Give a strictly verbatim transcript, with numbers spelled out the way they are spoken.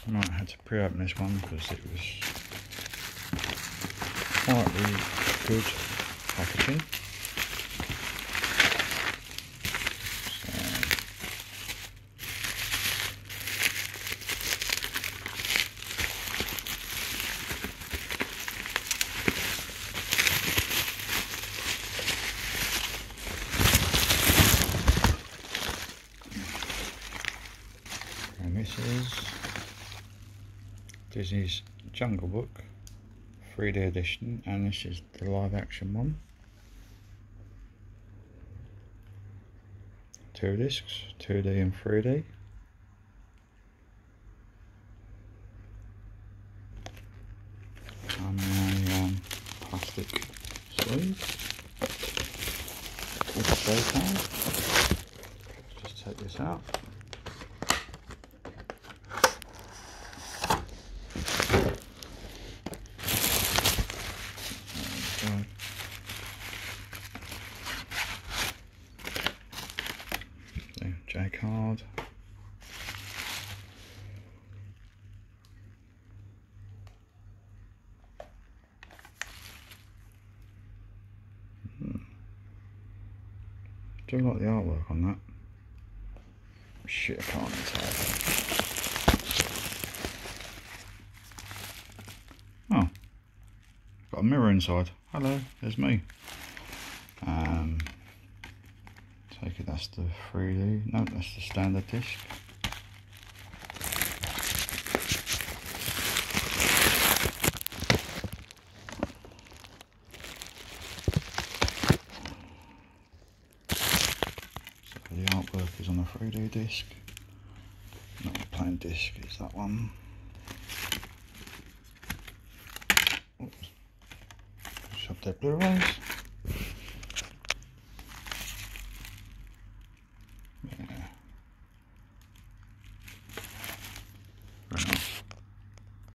I might have to pre-open this one because it was quietly good packaging. And this is Disney's Jungle Book three D edition, and this is the live action one. Two discs, two D and three D. And a um, plastic sleeve with a show card. Just take this out. J card. Hmm. Do like the artwork on that. Shit, I can't tell. Oh, got a mirror inside. Hello, there's me. Um. Take it, that's the three D, no, that's the standard disc. So the artwork is on the three D disc, not the plain disc, it's that one. Oops. Shove their Blu-rays.